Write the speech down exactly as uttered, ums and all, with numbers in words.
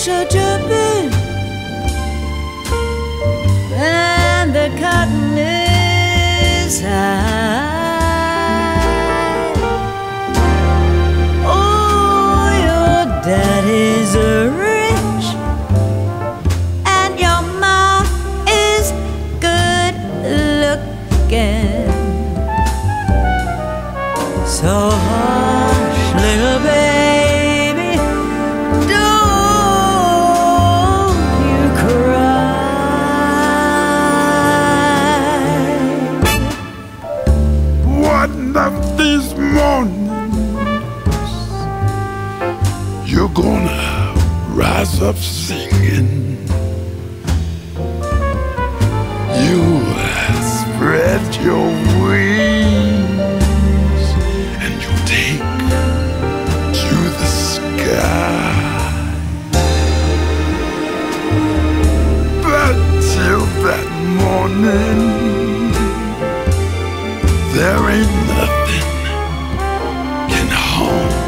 such a bit, and the cotton is high. Oh, your daddy's rich, and your mom is good looking. So hush, little baby, don't you cry. One of these mornings you're gonna rise up singing. You spread your wings and you take to the sky. But till that morning, there ain't nothing can harm